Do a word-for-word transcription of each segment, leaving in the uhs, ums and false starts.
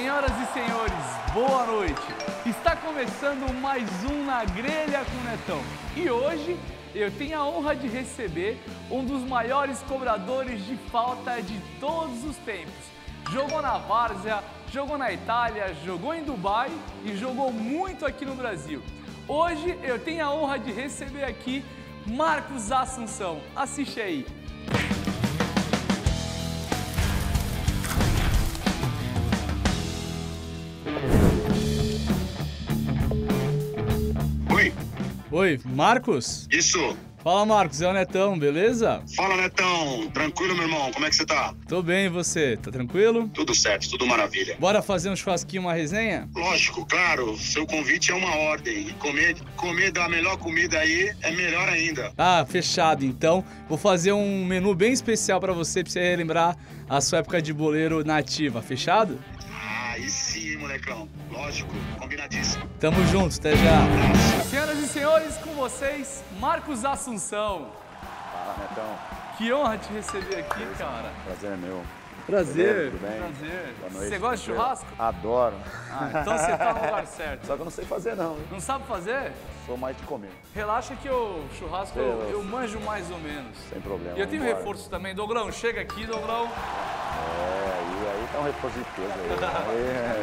Senhoras e senhores, boa noite. Está começando mais um Na Grelha com o Netão. E hoje eu tenho a honra de receber um dos maiores cobradores de falta de todos os tempos. Jogou na Várzea, jogou na Itália, jogou em Dubai e jogou muito aqui no Brasil. Hoje eu tenho a honra de receber aqui Marcos Assunção. Assiste aí. Oi. Oi, Marcos? Isso. Fala, Marcos, é o Netão, beleza? Fala, Netão. Tranquilo, meu irmão? Como é que você tá? Tô bem, e você? Tá tranquilo? Tudo certo, tudo maravilha. Bora fazer um churrasquinho, uma resenha? Lógico, claro. Seu convite é uma ordem. E comer, comer da melhor comida aí é melhor ainda. Ah, fechado, então. Vou fazer um menu bem especial pra você, pra você relembrar a sua época de boleiro na ativa. Fechado? Ah, aí sim, molecão. Lógico, combinadíssimo. Tamo junto, até já. Senhoras e senhores, com vocês, Marcos Assunção. Fala, Netão. Que honra te receber aqui, cara. Prazer é meu. Prazer. Tudo bem? Prazer. Boa noite. Você gosta de churrasco? Adoro. Ah, então você tá no lugar certo. Só que eu não sei fazer, não. Não sabe fazer? Sou mais de comer. Relaxa que o churrasco eu, Deus. eu manjo mais ou menos. Sem problema. E eu tenho vambora. reforço também. Doglão, chega aqui, Doglão. É, aí, aí tá um reforço de peso aí.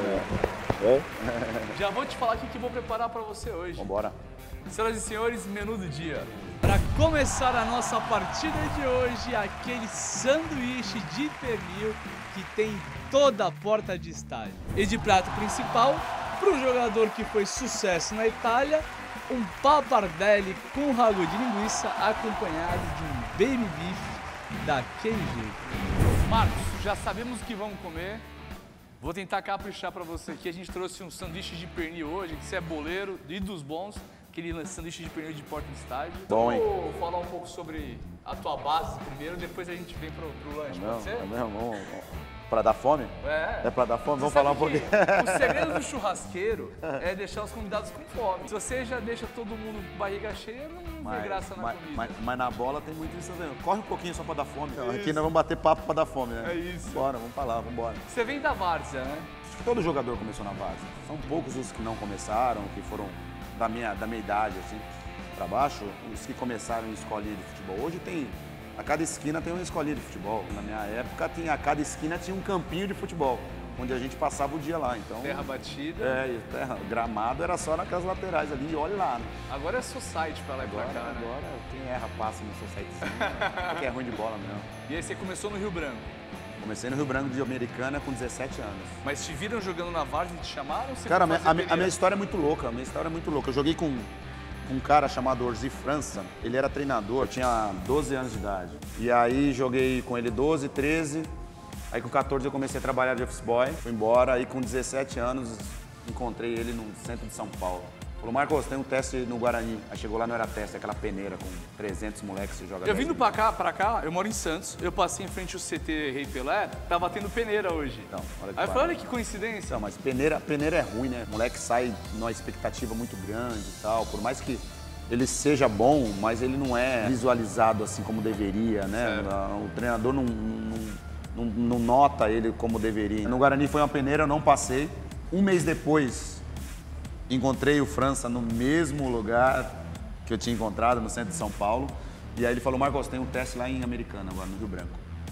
aí é, é. Já vou te falar o que eu vou preparar pra você hoje. Vambora. Senhoras e senhores, menu do dia. Para começar a nossa partida de hoje, aquele sanduíche de pernil que tem toda a porta de estádio. E de prato principal, para um jogador que foi sucesso na Itália, um pappardelle com ragu de linguiça acompanhado de um baby beef daquele jeito. Marcos, já sabemos o que vamos comer. Vou tentar caprichar para você aqui. A gente trouxe um sanduíche de pernil hoje, que você é boleiro e dos bons. Aquele sanduíche de pernil de porta de estádio. Bom, hein? Vou falar um pouco sobre a tua base primeiro, depois a gente vem pro, pro lanche, Não, pode ser? é mesmo? Vamos, pra dar fome? É. É pra dar fome? Vamos Você falar um sabe pouquinho. que O segredo do churrasqueiro é deixar os convidados com fome. Se você já deixa todo mundo com barriga cheia, não vê graça na mas, comida. mas, mas na bola tem muito isso mesmo. Corre um pouquinho só pra dar fome. Então, aqui nós vamos bater papo pra dar fome, né? É isso. Bora, vamos pra lá, vamos embora. Você vem da Várzea, né? Acho que todo jogador começou na base. São poucos os que não começaram, que foram da minha, da minha idade, assim, pra baixo, os que começaram em escolinha de futebol. Hoje tem, a cada esquina tem uma escolinha de futebol. Na minha época, tinha, a cada esquina tinha um campinho de futebol, onde a gente passava o dia lá. Então, Terra batida. É, e terra, gramado era só naquelas laterais ali, e olha lá. Né? Agora é society pra lá e pra Agora, cá, né? agora quem erra passa no societyzinho, porque é ruim de bola mesmo. E aí você começou no Rio Branco. Comecei no Rio Branco de Americana com dezessete anos. Mas te viram jogando na Várzea e te chamaram? Ou você Cara, a foi minha, fazer a minha- a minha peneira? história é muito louca, a minha história é muito louca. Eu joguei com, com um cara chamado Orzi França, ele era treinador, eu tinha doze anos de idade. E aí joguei com ele doze, treze, aí com quatorze eu comecei a trabalhar de office boy, fui embora, aí com dezessete anos encontrei ele no centro de São Paulo. Falou, Marcos, tem um teste no Guarani. Aí chegou lá, não era teste, aquela peneira com trezentos moleques que joga Eu dez vindo mil. pra cá, pra cá, eu moro em Santos, eu passei em frente ao C T Rei Pelé, tava tendo peneira hoje. Então, olha que Aí eu falei, barato. olha que coincidência. Não, mas peneira, peneira é ruim, né? O moleque sai numa expectativa muito grande e tal. Por mais que ele seja bom, mas ele não é visualizado assim como deveria, né? O treinador não, não, não, não nota ele como deveria. No Guarani foi uma peneira, eu não passei. Um mês depois, encontrei o França no mesmo lugar que eu tinha encontrado, no centro de São Paulo. E aí ele falou, Marcos, tem um teste lá em Americana, agora no Rio Branco.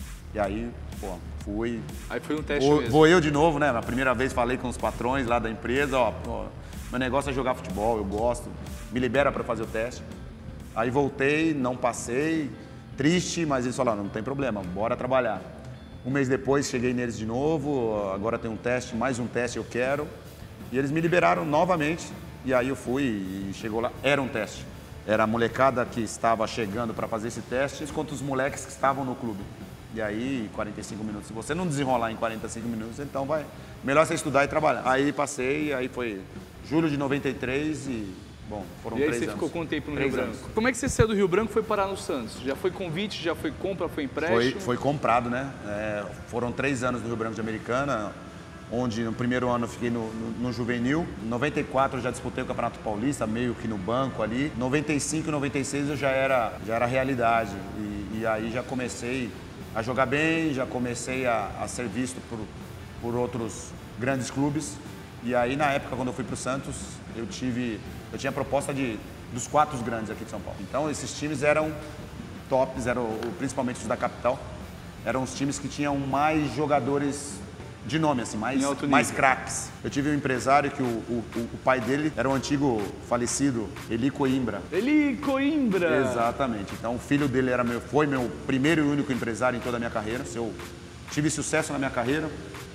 E aí, pô, fui... Aí foi um teste Vou, mesmo. vou eu de novo, né? Na primeira vez falei com os patrões lá da empresa, ó, pô, meu negócio é jogar futebol, eu gosto, me libera para fazer o teste. Aí voltei, não passei, triste, mas eles falaram, não tem problema, bora trabalhar. Um mês depois cheguei neles de novo, agora tem um teste, mais um teste eu quero. E eles me liberaram novamente, e aí eu fui e chegou lá, era um teste. Era a molecada que estava chegando para fazer esse teste contra os moleques que estavam no clube. E aí, quarenta e cinco minutos. Se você não desenrolar em quarenta e cinco minutos, então vai. Melhor você estudar e trabalhar. Aí passei, aí foi julho de noventa e três e, bom, foram E aí três você anos. ficou quanto tempo no Três Rio Branco? anos. Como é que você saiu do Rio Branco e foi parar no Santos? Já foi convite, já foi compra, foi Foi, empréstimo? foi comprado, né? É, foram três anos no Rio Branco de Americana, onde no primeiro ano eu fiquei no, no, no juvenil. Em noventa e quatro eu já disputei o Campeonato Paulista, meio que no banco ali. Em noventa e cinco e noventa e seis eu já era, já era realidade. E, e aí já comecei a jogar bem, já comecei a, a ser visto por, por outros grandes clubes. E aí, na época, quando eu fui para o Santos, eu tive, eu tinha a proposta de, dos quatro grandes aqui de São Paulo. Então, esses times eram tops, eram, principalmente os da capital, eram os times que tinham mais jogadores de nome, assim, mais, mais craques. Eu tive um empresário que o, o, o pai dele era o antigo falecido Eli Coimbra. Eli Coimbra! Exatamente. Então, o filho dele era meu, foi meu primeiro e único empresário em toda a minha carreira. Eu tive sucesso na minha carreira.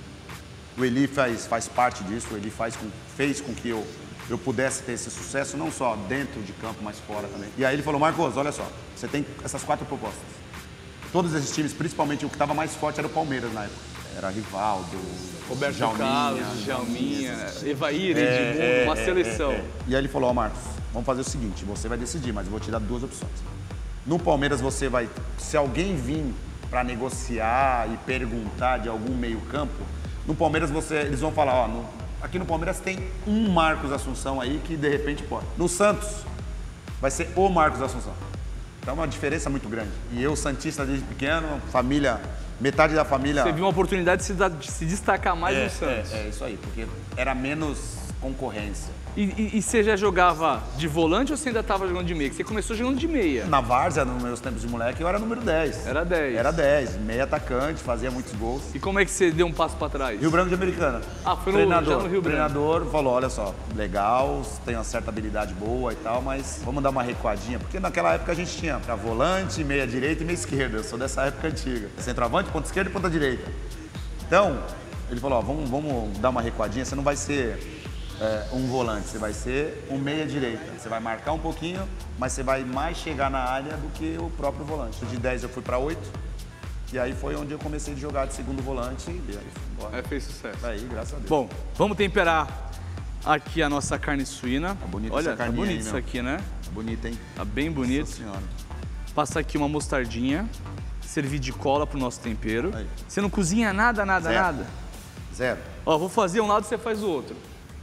O Eli faz, faz parte disso, o Eli faz com, fez com que eu, eu pudesse ter esse sucesso, não só dentro de campo, mas fora também. E aí ele falou, Marcos, olha só, você tem essas quatro propostas. Todos esses times, principalmente o que estava mais forte era o Palmeiras na época. Era Rivaldo, Roberto Djalminha, Carlos, Djalminha, Evair, é, Edmundo, é, uma é, seleção. É, é. E aí ele falou, ó, Marcos, vamos fazer o seguinte, você vai decidir, mas eu vou te dar duas opções. No Palmeiras você vai, se alguém vir para negociar e perguntar de algum meio campo, no Palmeiras você, eles vão falar, ó, no, aqui no Palmeiras tem um Marcos Assunção aí que de repente pode. No Santos vai ser o Marcos Assunção. Então é uma diferença muito grande. E eu, santista desde pequeno, família, metade da família... Você viu uma oportunidade de se, dar, de se destacar mais é, no Santos. É, é isso aí, porque era menos concorrência. E, e, e você já jogava de volante ou você ainda estava jogando de meia? Porque você começou jogando de meia. Na várzea, nos meus tempos de moleque, eu era número dez. Era dez. Era dez, meia atacante, fazia muitos gols. E como é que você deu um passo para trás? Rio Branco de Americana. Ah, foi no, treinador, já no Rio Branco. O treinador falou, olha só, legal, tem uma certa habilidade boa e tal, mas vamos dar uma recuadinha. Porque naquela época a gente tinha pra volante, meia direita e meia esquerda. Eu sou dessa época antiga. Centroavante, ponta esquerda e ponta direita. Então, ele falou, ó, vamos, vamos dar uma recuadinha, você não vai ser... É, um volante, você vai ser um meia direita. Você vai marcar um pouquinho, mas você vai mais chegar na área do que o próprio volante. De dez eu fui para oito, e aí foi onde eu comecei a jogar de segundo volante, e aí fui embora. Aí fez sucesso. Aí, graças a Deus. Bom, vamos temperar aqui a nossa carne suína. Tá bonito. Olha, essa tá bonito isso aqui, né? Bonito, hein? Tá bem bonito. Nossa senhora. Passar aqui uma mostardinha, servir de cola pro nosso tempero. Aí. Você não cozinha nada, nada, Zero. nada? Zero. Ó, vou fazer um lado e você faz o outro.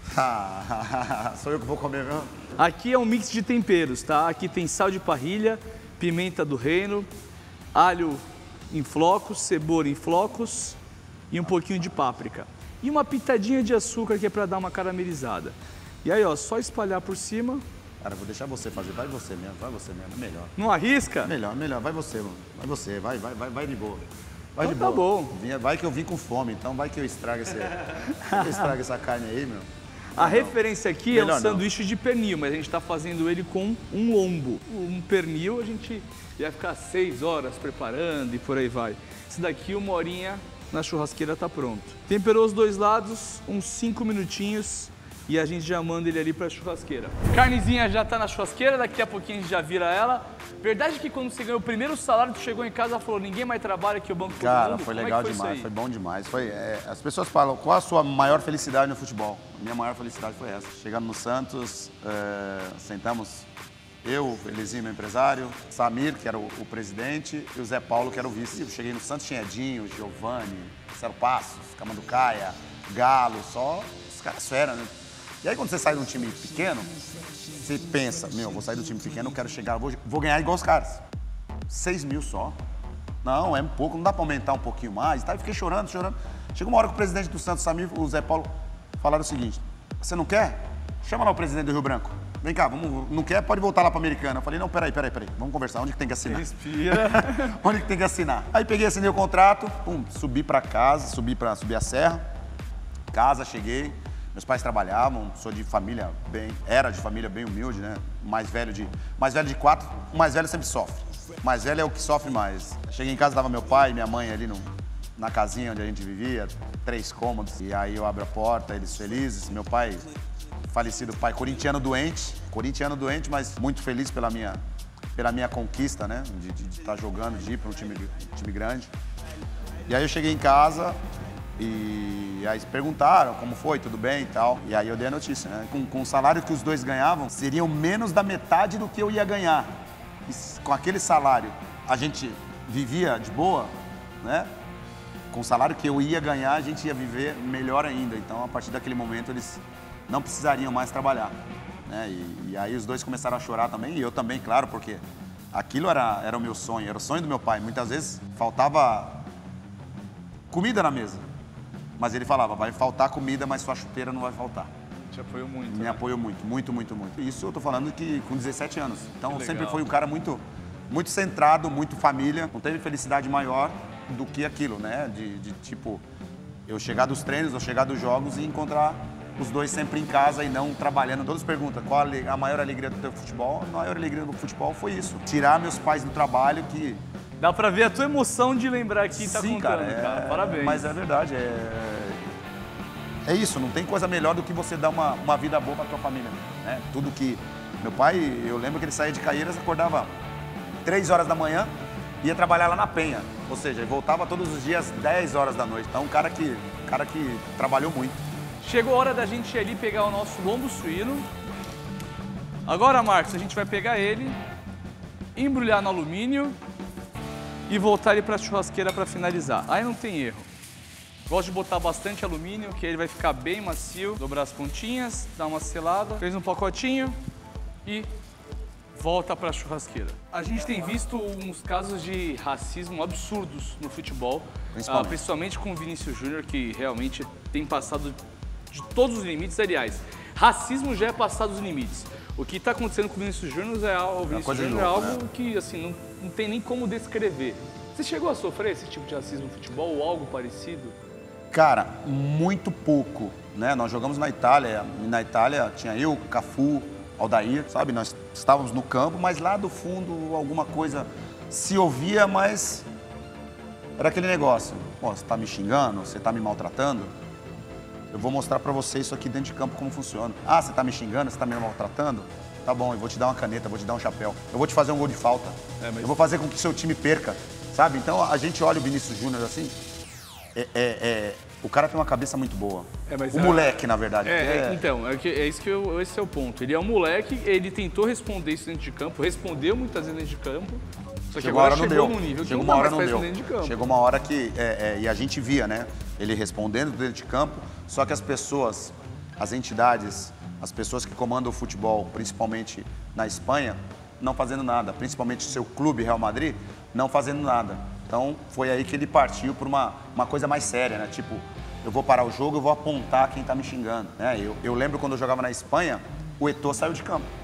Sou eu que vou comer mesmo? Aqui é um mix de temperos, tá? Aqui tem sal de parrilha, pimenta do reino, alho em flocos, cebola em flocos e um pouquinho de páprica. E uma pitadinha de açúcar que é para dar uma caramelizada. E aí, ó, só espalhar por cima. Cara, vou deixar você fazer. Vai você mesmo, vai você mesmo. Melhor. Não arrisca? Melhor, melhor. Vai você, mano. Vai você, vai, vai, vai, vai de boa. Vai Então de tá boa. bom. Vinha- Vai que eu vim com fome, então vai que eu estrago, esse, eu estrago essa carne aí, meu. A Não, referência aqui é um Melhor não. sanduíche de pernil, mas a gente está fazendo ele com um lombo. Um pernil a gente ia ficar seis horas preparando e por aí vai. Esse daqui, uma horinha na churrasqueira tá pronto. Temperou os dois lados, uns cinco minutinhos e a gente já manda ele ali para a churrasqueira. Carnezinha já tá na churrasqueira, daqui a pouquinho a gente já vira ela. Verdade que quando você ganhou o primeiro salário, tu chegou em casa e falou, ninguém mais trabalha aqui, o banco todo Cara, mundo. foi Como é legal que foi demais, isso foi aí? bom demais. Foi, é, as pessoas falam, qual a sua maior felicidade no futebol? A minha maior felicidade foi essa. Chegando no Santos, é, sentamos eu, Elizinho, meu empresário, Samir, que era o, o presidente, e o Zé Paulo, que era o vice. Cheguei no Santos, tinha Edinho, Giovani, Cero Passos, Camanducaia, Galo, só os caras fera, né? E aí quando você sai de um time pequeno, você pensa, meu, vou sair do time pequeno, eu quero chegar, vou, vou ganhar igual os caras. seis mil só. Não, é um pouco, não dá pra aumentar um pouquinho mais. Tá? Eu fiquei chorando, chorando. Chegou uma hora que o presidente do Santos, Samir, o Zé Paulo, falaram o seguinte, você não quer? Chama lá o presidente do Rio Branco. Vem cá, vamos, não quer? Pode voltar lá pra Americana. Eu falei, não, peraí, peraí, peraí. Vamos conversar, onde que tem que assinar? Respira. Onde que tem que assinar? Aí peguei, assinei o contrato, pum, subi pra casa, subi pra subir a serra. Casa, cheguei. Meus pais trabalhavam, sou de família bem, era de família bem humilde, né? Mais velho de, mais velho de quatro, o mais velho sempre sofre. O mais velho é o que sofre mais. Cheguei em casa, tava meu pai e minha mãe ali no, na casinha onde a gente vivia, três cômodos. E aí eu abro a porta, eles felizes. Meu pai, falecido pai, corintiano doente, corintiano doente, mas muito feliz pela minha, pela minha conquista, né? De estar jogando, de ir para um time, um time grande. E aí eu cheguei em casa e aí perguntaram como foi, tudo bem e tal. E aí eu dei a notícia, né? Com, com o salário que os dois ganhavam, seriam menos da metade do que eu ia ganhar. E com aquele salário, a gente vivia de boa, né? Com o salário que eu ia ganhar, a gente ia viver melhor ainda. Então, a partir daquele momento, eles não precisariam mais trabalhar, né? E, e aí os dois começaram a chorar também, e eu também, claro, porque aquilo era, era o meu sonho, era o sonho do meu pai. Muitas vezes faltava comida na mesa. Mas ele falava, vai faltar comida, mas sua chuteira não vai faltar. Te apoiou muito. Me né? apoiou muito, muito, muito, muito. Isso eu tô falando que com dezessete anos. Então Que sempre legal. foi um cara muito, muito centrado, muito família. Não teve felicidade maior do que aquilo, né? De, de tipo, eu chegar dos treinos, eu chegar dos jogos e encontrar os dois sempre em casa e não trabalhando. Todos perguntam qual a maior alegria do teu futebol. A maior alegria do futebol foi isso. Tirar meus pais do trabalho que... Dá pra ver a tua emoção de lembrar aqui e tá Sim, contando, cara, é... cara. Parabéns. Mas é verdade, é... É isso, não tem coisa melhor do que você dar uma, uma vida boa pra tua família, né? Tudo que... Meu pai, eu lembro que ele saía de Caieiras, acordava três horas da manhã, ia trabalhar lá na Penha. Ou seja, ele voltava todos os dias dez horas da noite. Então, um cara que, cara que trabalhou muito. Chegou a hora da gente ir ali pegar o nosso lombo suíno. Agora, Marcos, a gente vai pegar ele, embrulhar no alumínio e voltar ele para a churrasqueira para finalizar. Aí não tem erro. Gosto de botar bastante alumínio, que ele vai ficar bem macio. Dobrar as pontinhas, dar uma selada, fez um pacotinho e volta para a churrasqueira. A gente tem visto uns casos de racismo absurdos no futebol, Principalmente. ah, principalmente com o Vinícius Júnior, que realmente tem passado de todos os limites. Aliás, racismo já é passar dos limites. O que está acontecendo com o Vinícius Júnior é, o Vinícius coisa de Júnior é louco, algo né? que assim, não, não tem nem como descrever. Você chegou a sofrer esse tipo de racismo no futebol ou algo parecido? Cara, muito pouco, né? Nós jogamos na Itália, e na Itália tinha eu, Cafu, Aldair, sabe? Nós estávamos no campo, mas lá do fundo alguma coisa se ouvia, mas era aquele negócio. Pô, você tá me xingando? Você tá me maltratando? Eu vou mostrar pra você isso aqui dentro de campo como funciona. Ah, você tá me xingando? Você tá me maltratando? Tá bom, eu vou te dar uma caneta, vou te dar um chapéu. Eu vou te fazer um gol de falta. É, mas... Eu vou fazer com que seu time perca, sabe? Então a gente olha o Vinícius Júnior assim... É, é, é, o cara tem uma cabeça muito boa. É, mas o é- moleque, na verdade. É, porque é, então, é, que, é isso que eu, esse é o ponto. Ele é um moleque, ele tentou responder isso dentro de campo, respondeu muitas vezes dentro de campo, só que Chegou uma agora hora não chegou deu. num nível que Chegou não uma dá hora mais não pra deu. responder dentro de campo. Chegou uma hora que é, é, e a gente via, né? Ele respondendo dentro de campo, só que as pessoas, as entidades, as pessoas que comandam o futebol, principalmente na Espanha, não fazendo nada. Principalmente o seu clube, Real Madrid, não fazendo nada. Então foi aí que ele partiu por uma, uma coisa mais séria, né? Tipo, eu vou parar o jogo, eu vou apontar quem tá me xingando. Né? Eu, eu lembro quando eu jogava na Espanha, o Eto'o saiu de campo.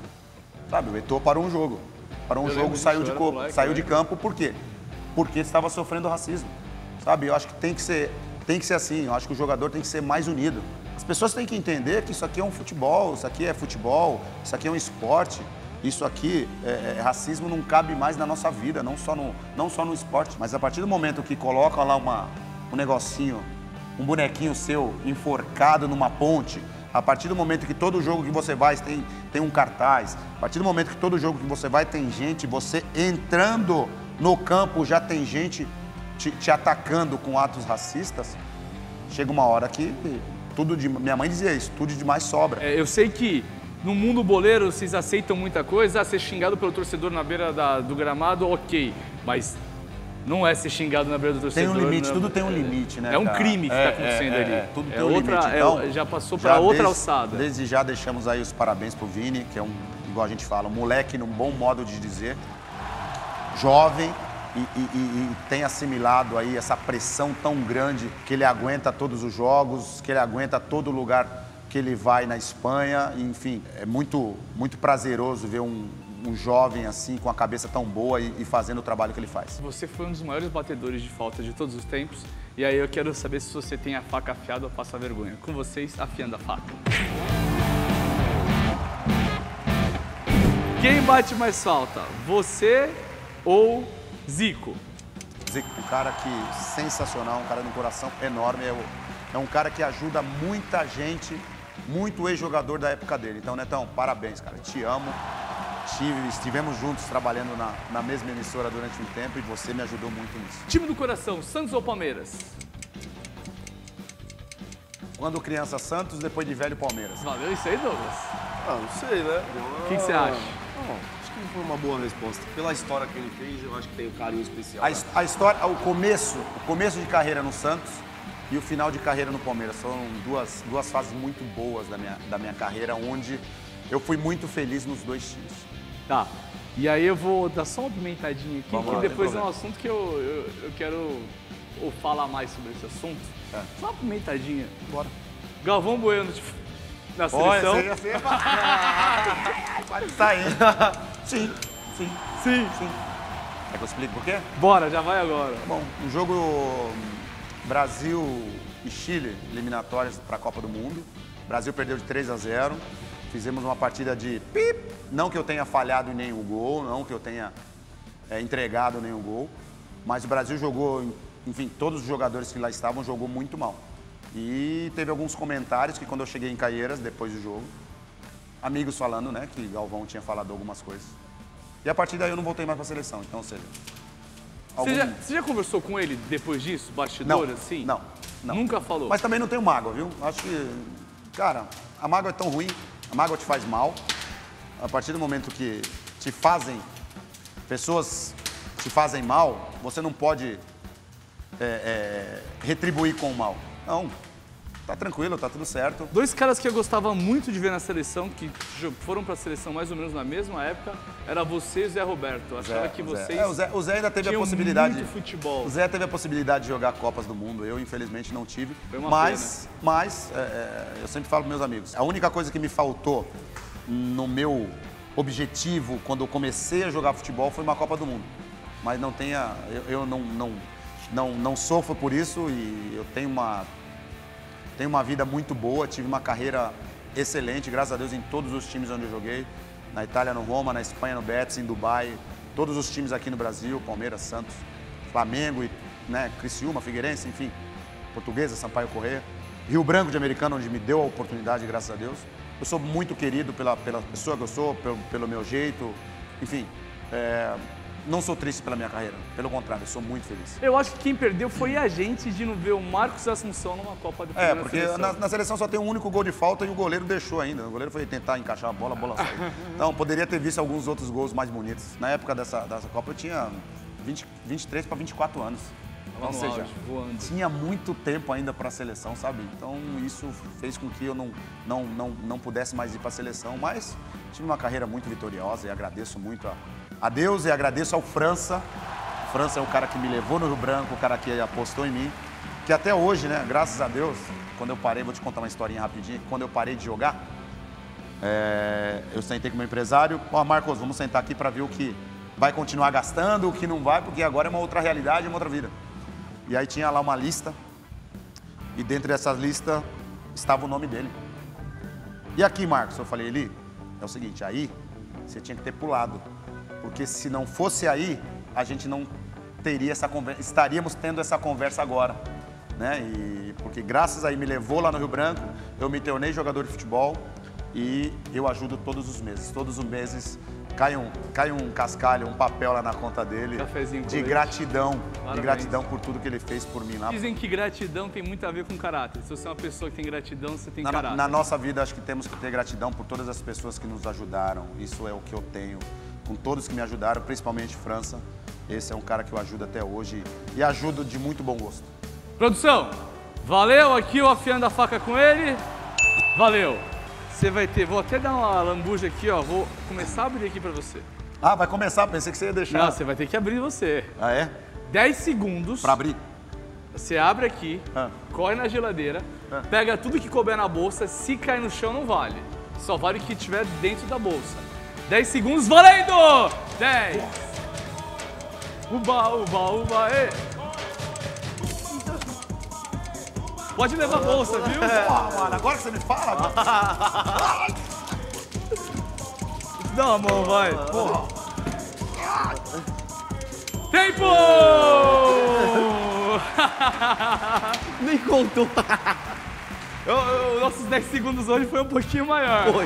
Sabe, o Eto'o parou um jogo. Parou um Eu jogo, lembro saiu, disso, de, eu era co- moleque, saiu né? de campo, por quê? Porque estava sofrendo racismo. Sabe, eu acho que tem que ser, tem que ser assim, eu acho que o jogador tem que ser mais unido. As pessoas têm que entender que isso aqui é um futebol, isso aqui é futebol, isso aqui é um esporte. Isso aqui, é, é, racismo não cabe mais na nossa vida, não só, no, não só no esporte. Mas a partir do momento que colocam lá uma, um negocinho, um bonequinho seu enforcado numa ponte, a partir do momento que todo jogo que você vai tem, tem um cartaz, a partir do momento que todo jogo que você vai tem gente, você entrando no campo já tem gente te, te atacando com atos racistas, chega uma hora que tudo de... Minha mãe dizia isso, tudo demais sobra. É, eu sei que no mundo boleiro vocês aceitam muita coisa, ah, ser xingado pelo torcedor na beira da- do gramado, ok, mas não é ser xingado na beira do Tem torcedor. um limite, né? tudo tem um limite, né? É um cara? crime que É, está acontecendo é, é, ali. é, tudo É tem um outra- limite. é- Então, já passou já para outra desde- alçada. Desde já deixamos aí os parabéns pro Vini, que é um, igual a gente fala, um moleque num bom modo de dizer, jovem e, e- e- e tem assimilado aí essa pressão tão grande que ele aguenta todos os jogos, que ele aguenta todo lugar que ele vai na Espanha, e, enfim, é muito, muito prazeroso ver um, um jovem assim, com a cabeça tão boa e, e fazendo o trabalho que ele faz. Você foi um dos maiores batedores de falta de todos os tempos. E aí eu quero saber se você tem a faca afiada ou passa vergonha. Com vocês, afiando a faca. Quem bate mais falta? Você ou Zico? Zico, um cara que sensacional, um cara de um coração enorme. É, o- é um cara que ajuda muita gente, muito ex-jogador da época dele. Então, Netão, parabéns, cara. Te amo. Estive- estivemos juntos trabalhando na, na mesma emissora durante um tempo e você me ajudou muito nisso. Time do coração, Santos ou Palmeiras? Quando criança, Santos, depois de velho, Palmeiras. Valeu isso aí, Douglas. Ah, não sei, né? O que que você acha? Não, acho que foi uma boa resposta. Pela história que ele fez, eu acho que tem um carinho especial. A, né? his- a história, o começo, o começo de carreira no Santos e o final de carreira no Palmeiras. São duas, duas fases muito boas da minha, da minha carreira, onde eu fui muito feliz nos dois times. Tá. E aí eu vou dar só uma pimentadinha aqui, Vamos que lá, depois é sem um assunto que eu, eu, eu quero ou falar mais sobre esse assunto. É. Só uma pimentadinha. Bora. Galvão Bueno de, na Olha, seleção. você já sei. Pode sair. Sim, sim, Sim. sim. Quer que eu explique por quê? Bora, já vai agora. Bom, no jogo Brasil e Chile, eliminatórias para a Copa do Mundo. O Brasil perdeu de três a zero. Fizemos uma partida de pip. Não que eu tenha falhado em nenhum gol, não que eu tenha é, entregado nenhum gol. Mas o Brasil jogou, enfim, todos os jogadores que lá estavam jogou muito mal. E teve alguns comentários que quando eu cheguei em Caieiras, depois do jogo, amigos falando, né, que Galvão tinha falado algumas coisas. E a partir daí eu não voltei mais para a seleção, então, ou seja... Algum... Você, já, você já conversou com ele depois disso, bastidor, não, assim? Não, não. Nunca falou? Mas também não tenho mágoa, viu? Acho que, cara, a mágoa é tão ruim, a mágoa te faz mal. A partir do momento que te fazem, pessoas te fazem mal, você não pode é, é, retribuir com o mal. Não, tá tranquilo, tá tudo certo. Dois caras que eu gostava muito de ver na seleção, que foram pra seleção mais ou menos na mesma época, era você e o Zé Roberto. Eu achava Zé, que o Zé. vocês É, o, Zé, o Zé ainda teve a tinham possibilidade. muito futebol. O Zé teve a possibilidade de jogar Copas do Mundo. Eu, infelizmente, não tive. Foi uma mas, mas é, é, eu sempre falo para meus amigos. A única coisa que me faltou no meu objetivo quando eu comecei a jogar futebol foi uma Copa do Mundo. Mas não tenha, eu, eu não, não, não, não sofro por isso e eu tenho uma tenho uma vida muito boa. Tive uma carreira excelente, graças a Deus, em todos os times onde eu joguei. Na Itália, no Roma, na Espanha, no Betis, em Dubai, todos os times aqui no Brasil, Palmeiras, Santos, Flamengo, e, né, Criciúma, Figueirense, enfim, Portuguesa, Sampaio Corrêa, Rio Branco de Americana, onde me deu a oportunidade, graças a Deus. Eu sou muito querido pela, pela pessoa que eu sou, pelo, pelo meu jeito, enfim, é, não sou triste pela minha carreira, pelo contrário, eu sou muito feliz. Eu acho que quem perdeu foi a gente de não ver o Marcos Assunção numa Copa do Mundo. É, porque na, na seleção só tem um único gol de falta e o goleiro deixou ainda. O goleiro foi tentar encaixar a bola, a bola saiu. Então, poderia ter visto alguns outros gols mais bonitos. Na época dessa, dessa Copa eu tinha vinte, vinte e três para vinte e quatro anos. Ou seja, voando. tinha muito tempo ainda para a seleção, sabe? Então, isso fez com que eu não, não, não, não pudesse mais ir para a seleção. Mas tive uma carreira muito vitoriosa e agradeço muito a, a Deus e agradeço ao França. O França é o cara que me levou no Rio Branco, o cara que apostou em mim. Que até hoje, né, graças a Deus, quando eu parei, vou te contar uma historinha rapidinho. Quando eu parei de jogar, é, eu sentei com o meu empresário. Ó, Marcos, vamos sentar aqui para ver o que vai continuar gastando, o que não vai, porque agora é uma outra realidade, é uma outra vida. E aí tinha lá uma lista, e dentro dessa lista estava o nome dele. E aqui, Marcos, eu falei, Eli, é o seguinte, aí você tinha que ter pulado, porque se não fosse aí, a gente não teria essa conversa, estaríamos tendo essa conversa agora, né? E porque graças a ele me levou lá no Rio Branco, eu me tornei jogador de futebol e eu ajudo todos os meses, todos os meses cai um, cai um cascalho, um papel lá na conta dele, Cafezinho com de leite. gratidão, Parabéns. de gratidão por tudo que ele fez por mim lá. Dizem que gratidão tem muito a ver com caráter. Se você é uma pessoa que tem gratidão, você tem Na, caráter. na nossa vida, acho que temos que ter gratidão por todas as pessoas que nos ajudaram. Isso é o que eu tenho. Com todos que me ajudaram, principalmente França. Esse é um cara que eu ajudo até hoje e ajudo de muito bom gosto. Produção, valeu aqui o afiando a faca com ele. Valeu. Você vai ter, vou até dar uma lambuja aqui, ó. Vou começar a abrir aqui pra você. Ah, vai começar? Pensei que você ia deixar. Não, você vai ter que abrir você. Ah, é? dez segundos. Pra abrir? Você abre aqui, Ah. corre na geladeira, Ah. pega tudo que couber na bolsa. Se cair no chão, não vale. Só vale o que tiver dentro da bolsa. dez segundos, valendo! dez. Uba, uba, uba, e. Pode levar a bolsa, viu? Porra, mano, agora que você me fala, agora... Dá uma mão, vai. Porra. Tempo! Nem contou. Eu, eu, nossos dez segundos hoje foi um pouquinho maior. Foi,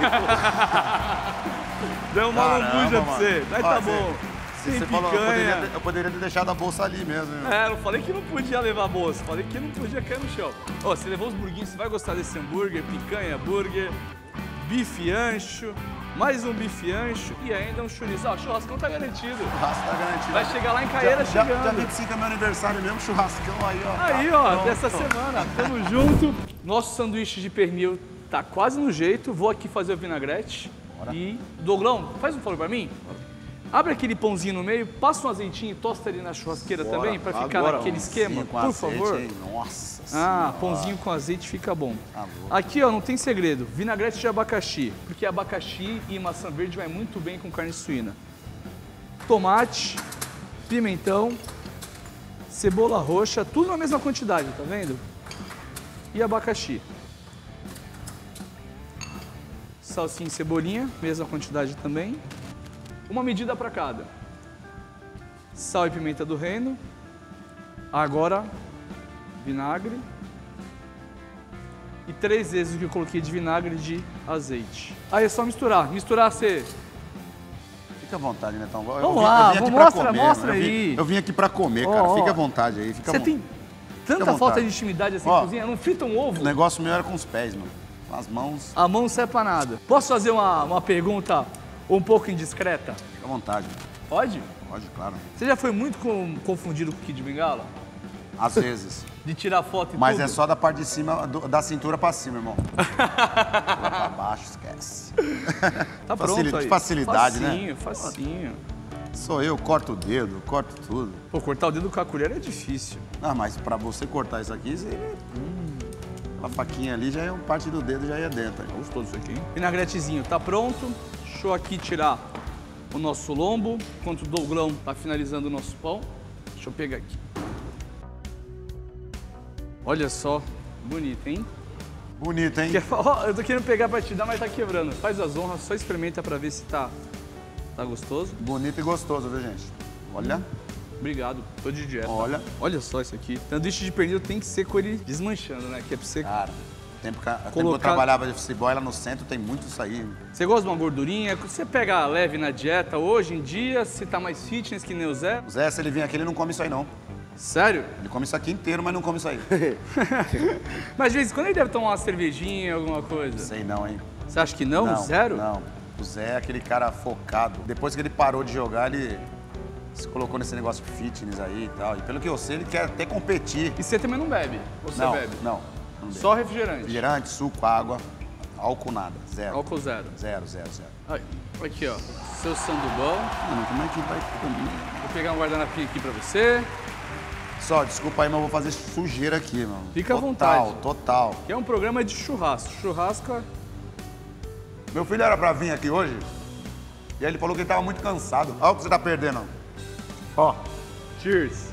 Deu uma Caramba, lambuja pra mano. você. Mas Ó, tá você- bom. Sem Você falou, eu poderia, picanha. ter, eu poderia ter deixado a bolsa ali mesmo. Viu? É, não falei que não podia levar a bolsa, falei que não podia cair no chão. Ó, você levou os burguinhos, você vai gostar desse hambúrguer, picanha, burger, bife ancho, mais um bife ancho e ainda um chorizo. Ó, o churrascão tá garantido. Churrasco tá garantido. Vai chegar lá em Caieiras já, já, chegando. dia vinte e cinco é meu aniversário mesmo, churrascão aí, ó. Aí, tá ó, pronto. dessa semana, tamo junto. Nosso sanduíche de pernil tá quase no jeito. Vou aqui fazer o vinagrete. Bora. E, Doglão, faz um favor pra mim. Abre aquele pãozinho no meio, passa um azeitinho e tosta ele na churrasqueira Bora. também, pra ficar Agora, naquele esquema, com por azeite, favor. hein? Nossa Ah, senhora. pãozinho com azeite fica bom. Tá louco. Aqui, ó, não tem segredo. Vinagrete de abacaxi, porque abacaxi e maçã verde vai muito bem com carne suína. Tomate, pimentão, cebola roxa, tudo na mesma quantidade, tá vendo? E abacaxi. Salsinha e cebolinha, mesma quantidade também. Uma medida para cada. Sal e pimenta do reino. Agora, vinagre. E três vezes o que eu coloquei de vinagre de azeite. Aí é só misturar. Misturar você... Fica à vontade, Netão. Eu Vamos vim- lá, eu vim aqui mostra- pra comer, mostra eu vim- aí. Eu vim aqui pra comer, Ó, cara. ó. Fica à vontade aí. Fica Você à tem tanta vontade. falta de intimidade assim Ó, na cozinha? Não frita um ovo? O negócio meu era com os pés, mano. Com as mãos. A mão não serve pra nada. Posso fazer uma, uma pergunta um pouco indiscreta? Fica à vontade. Pode? Pode, claro. Você já foi muito com- confundido com o Kid Bengala? Às vezes. De tirar foto e Mas tudo? é só da parte de cima, do- da cintura pra cima, irmão. Lá pra baixo, esquece. Tá Facili- pronto aí. facilidade, né? facinho, Facinho, Sou eu, corto o dedo, corto tudo. Pô, cortar o dedo com a colher é difícil. Ah, mas pra você cortar isso aqui, você... Hum, aquela faquinha ali já é parte do dedo, já ia dentro. Tá gostoso isso aqui, hein? Vinagretezinho tá pronto. Deixa eu aqui tirar o nosso lombo, enquanto o Douglão tá finalizando o nosso pão. Deixa eu pegar aqui. Olha só, bonito, hein? Bonito, hein? Quer fa- Ó, eu tô querendo pegar pra te dar, mas tá quebrando. Faz as honras, só experimenta pra ver se tá, tá gostoso. Bonito e gostoso, viu, gente? Olha, Obrigado, tô de dieta. olha. Olha só isso aqui. Sanduíche de pernil tem que ser com ele desmanchando, né? Que é pra você... Cara, tempo que, tempo que eu Colocar- trabalhava de cebola lá no centro, tem muito isso aí. Você gosta de uma gordurinha? Você pega leve na dieta hoje em dia, se tá mais fitness que nem o Zé. O Zé, se ele vir aqui, ele não come isso aí, não. Sério? Ele come isso aqui inteiro, mas não come isso aí. Mas de vez em quando ele deve tomar uma cervejinha, alguma coisa. Sei não, hein? Você acha que não? Zero? Não. O Zé é aquele cara focado. Depois que ele parou de jogar, ele se colocou nesse negócio de fitness aí e tal. E pelo que eu sei, ele quer até competir. E você também não bebe? Ou você não, bebe? não, não bebe. Só refrigerante? Refrigerante, suco, água, álcool nada, zero. Álcool zero. Zero, zero, zero. Aí, aqui, ó. Seu sandubão. Mano, como é que vai comer? Vou pegar um guardanapinho aqui pra você. Só, desculpa aí, mas eu vou fazer sujeira aqui, mano. Fica à total, vontade. Total, Que é um programa de churrasco. Churrasco é... Meu filho era pra vir aqui hoje, e aí ele falou que ele tava muito cansado. Olha o que você tá perdendo. Ó. Cheers.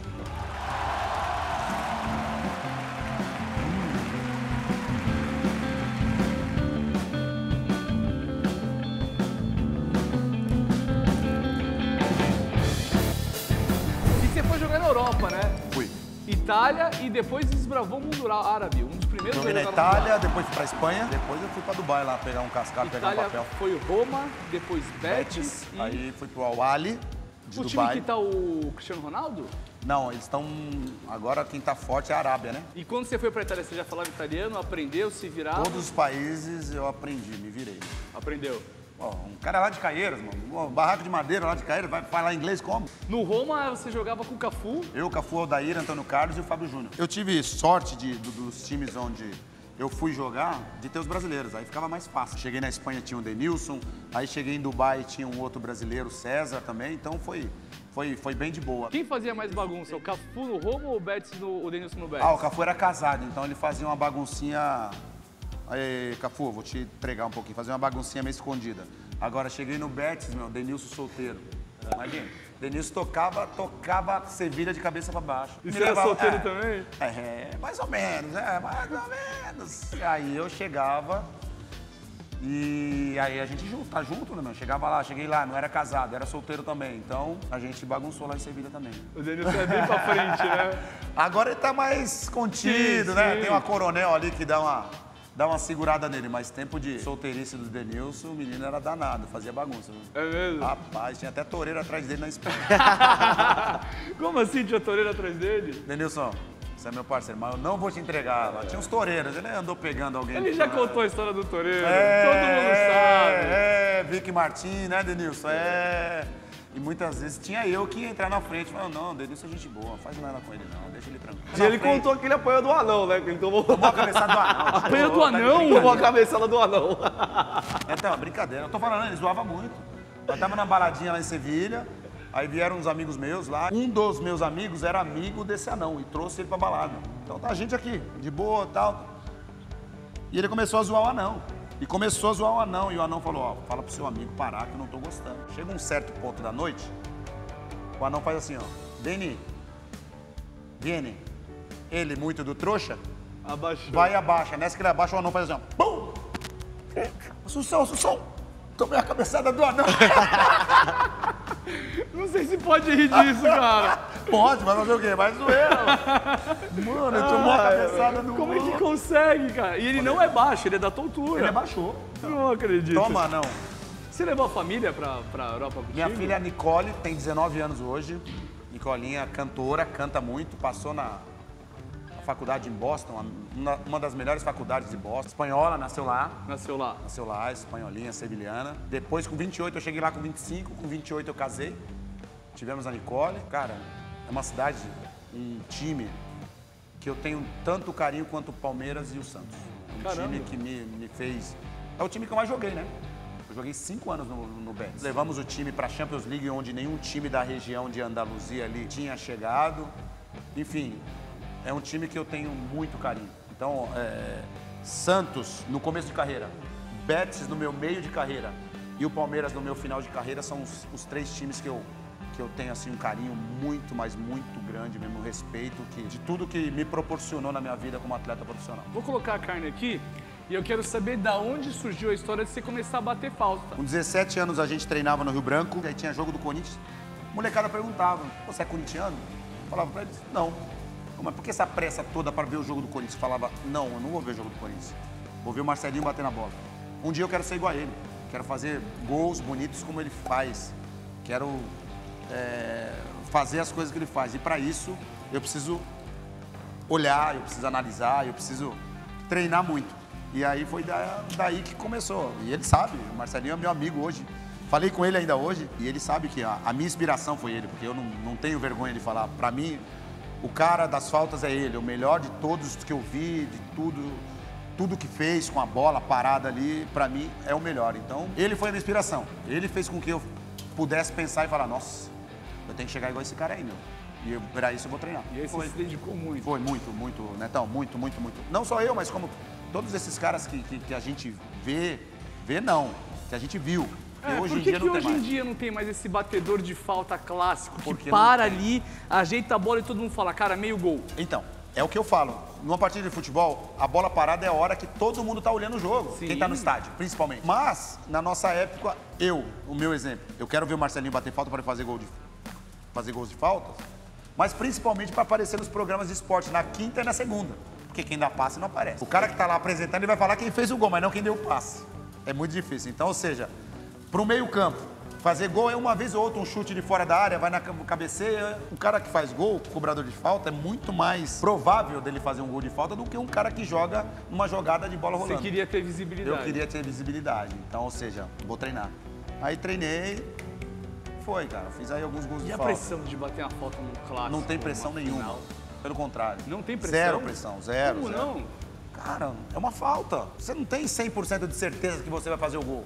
E você foi jogar na Europa, né? Fui. Itália e depois desbravou o mundo árabe. Um dos primeiros Joguei na a jogar no Itália, depois fui pra Espanha, depois eu fui pra Dubai lá pegar um cascado, pegar um Itália papel. foi Roma, depois Betis e Aí fui pro Al-Ali de o time Dubai. que tá o Cristiano Ronaldo? Não, eles estão... Agora quem tá forte é a Arábia, né? E quando você foi pra Itália, você já falava italiano, aprendeu, se virava? Todos os países eu aprendi, me virei. Aprendeu. Ó, um cara lá de Caieiras, mano, um barraco de madeira lá de Caieiras, vai falar inglês como? No Roma, você jogava com o Cafu. Eu, Cafu, Aldair, Antônio Carlos e o Fábio Júnior. Eu tive sorte de, do- dos times onde eu fui jogar, de ter os brasileiros, aí ficava mais fácil. Cheguei na Espanha, tinha o Denilson, aí cheguei em Dubai, tinha um outro brasileiro, César também, então foi, foi, foi bem de boa. Quem fazia mais bagunça, o Cafu no Roma ou o Betis no o Denilson no Betis? Ah, o Cafu era casado, então ele fazia uma baguncinha... Aí, Cafu, vou te entregar um pouquinho, fazia uma baguncinha meio escondida. Agora, cheguei no Betis, meu, Denilson solteiro. Imagina, Denilson tocava, tocava Sevilha de cabeça pra baixo. E Me você era levava- solteiro é, também? É, mais ou menos, é, mais ou menos. Aí eu chegava e aí a gente junto, tá junto, né, meu? Chegava lá, cheguei lá, não era casado, era solteiro também. Então, a gente bagunçou lá em Sevilha também. O Denilson é bem pra frente, né? Agora ele tá mais contido, Sim, né? sim. Tem uma coronel ali que dá uma, dá uma segurada nele, mas tempo de solteirice do Denilson, o menino era danado, fazia bagunça. Viu? É mesmo? Rapaz, tinha até toureiro atrás dele na Espanha. Como assim tinha toureiro atrás dele? Denilson, você é meu parceiro, mas eu não vou te entregar. Lá tinha uns toureiros, ele andou pegando alguém. Ele já contou a história do toureiro, É, todo mundo sabe. É, é, Vicky Martins, né, Denilson? É. E muitas vezes tinha eu que ia entrar na frente. Falava, não, Denilson é gente boa, faz nada com ele não, deixa ele tranquilo. E ele contou que ele apanhou do anão, né? Que ele tomou, Tomou a cabeçada do anão. Apanhou do Tá de anão? brincadeira. tomou a cabeçada do anão. Então, brincadeira. Eu tô falando, ele zoava muito. Nós tava na baladinha lá em Sevilha, aí vieram uns amigos meus lá. Um dos meus amigos era amigo desse anão e trouxe ele pra balada. Então tá a gente aqui, de boa e tal. E ele começou a zoar o anão. E começou a zoar o anão. E o anão falou, ó, fala pro seu amigo parar que eu não tô gostando. Chega um certo ponto da noite, o anão faz assim, ó. Deni, viene. Ele, muito do trouxa, Abaixou. vai e abaixa. Nessa que ele abaixa, o anão faz assim, ó. Pum! Assunção, Assunção! Tomei a cabeçada do anão. Não sei se pode rir disso, cara. Pode, mas fazer o quê? Vai zoeira. Mano, ele tomou a cabeçada do Como é que consegue, cara? E ele não é baixo, ele é da tontura. Ele abaixou. Não acredito. Toma, não. Você levou a família pra, pra Europa contigo? Minha filha Nicole tem dezenove anos hoje. Nicolinha, cantora, canta muito, passou na, na faculdade em Boston, uma, uma das melhores faculdades de Boston. Espanhola, nasceu lá. Nasceu lá. Nasceu lá, espanholinha, sevilhana. Depois, com vinte e oito, eu cheguei lá com vinte e cinco. Com vinte e oito, eu casei. Tivemos a Nicole. Cara, é uma cidade, um time que eu tenho tanto carinho quanto o Palmeiras e o Santos. Um Caramba. time que me, me fez... É o time que eu mais joguei, né? Eu joguei cinco anos no, no Betis. Levamos o time para a Champions League, onde nenhum time da região de Andaluzia ali tinha chegado. Enfim, é um time que eu tenho muito carinho. Então, é, Santos no começo de carreira, Betis no meu meio de carreira e o Palmeiras no meu final de carreira são os, os três times que eu, que eu tenho assim, um carinho muito, mas muito grande mesmo, um respeito que, de tudo que me proporcionou na minha vida como atleta profissional. Vou colocar a carne aqui e eu quero saber da onde surgiu a história de você começar a bater falta. Com dezessete anos a gente treinava no Rio Branco, aí tinha jogo do Corinthians. A molecada perguntava, você é corintiano? Eu falava pra eles, não. Mas por que essa pressa toda para ver o jogo do Corinthians? Eu falava, não, eu não vou ver o jogo do Corinthians. Vou ver o Marcelinho bater na bola. Um dia eu quero ser igual a ele. Quero fazer gols bonitos como ele faz. Quero é, fazer as coisas que ele faz. E para isso eu preciso olhar, eu preciso analisar, eu preciso treinar muito. E aí foi da, daí que começou. E ele sabe, o Marcelinho é meu amigo hoje. Falei com ele ainda hoje e ele sabe que a, a minha inspiração foi ele, porque eu não, não tenho vergonha de falar. Para mim, o cara das faltas é ele, o melhor de todos que eu vi, de tudo, tudo que fez com a bola parada ali, para mim é o melhor. Então, ele foi a minha inspiração. Ele fez com que eu pudesse pensar e falar, nossa, eu tenho que chegar igual esse cara aí, meu. E para isso eu vou treinar. E aí você foi. se dedicou muito. Foi muito, muito, Netão, muito, muito, muito. Não só eu, mas como todos esses caras que, que, que a gente vê, vê não, que a gente viu. É, hoje por em que dia que não tem hoje em mais. dia não tem mais esse batedor de falta clássico que Porque para não tem. ali, ajeita a bola e todo mundo fala, cara, meio gol. Então, é o que eu falo. Numa partida de futebol, a bola parada é a hora que todo mundo tá olhando o jogo. Sim. Quem tá no estádio, principalmente. Mas, na nossa época, eu, o meu exemplo, eu quero ver o Marcelinho bater falta para fazer gol de fazer gols de faltas, mas principalmente para aparecer nos programas de esporte na quinta e na segunda. Porque quem dá passe não aparece. O cara que tá lá apresentando, ele vai falar quem fez o gol, mas não quem deu o passe. É muito difícil. Então, ou seja, pro meio campo, fazer gol é uma vez ou outra, um chute de fora da área, vai na cabeceia. O cara que faz gol, o cobrador de falta, é muito mais provável dele fazer um gol de falta do que um cara que joga numa jogada de bola rolando. Você queria ter visibilidade. Eu queria ter visibilidade. Então, ou seja, vou treinar. Aí treinei, foi, cara. Fiz aí alguns gols E de a falta. pressão de bater uma falta no clássico? Não tem pressão numa nenhuma. final? Pelo contrário. Não tem pressão? Zero pressão, zero. Como zero. não? Cara, é uma falta. Você não tem cem por cento de certeza que você vai fazer o gol.